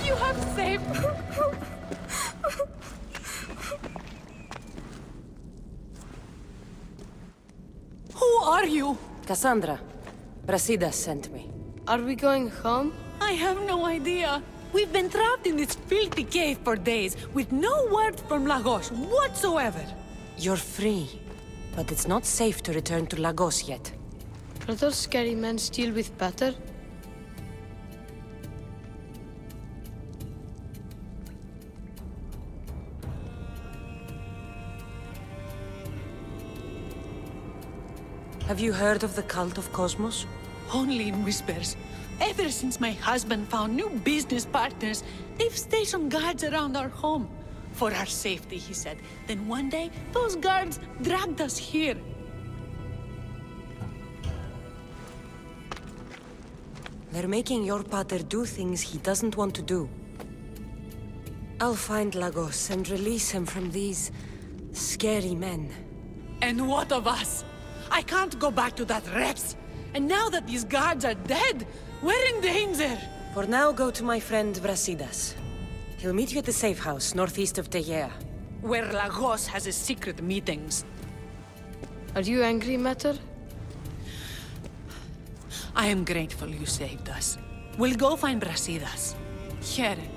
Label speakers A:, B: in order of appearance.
A: You have saved... Who are you?
B: Cassandra. Brasidas sent me.
C: Are we going home?
A: I have no idea. We've been trapped in this filthy cave for days, with no word from Lagos whatsoever.
B: You're free, but it's not safe to return to Lagos yet.
C: Are those scary men still with Pater?
B: Have you heard of the cult of Cosmos?
A: Only in whispers. Ever since my husband found new business partners, they've stationed guards around our home. For our safety, he said. Then one day, those guards dragged us here.
B: They're making your pater do things he doesn't want to do. I'll find Lagos and release him from these... scary men.
A: And what of us? I can't go back to that Reps. And now that these guards are dead, we're in danger.
B: For now, go to my friend Brasidas. He'll meet you at the safe house, northeast of Tegea.
A: Where Lagos has his secret meetings.
C: Are you angry, Mater?
A: I am grateful you saved us. We'll go find Brasidas. Here,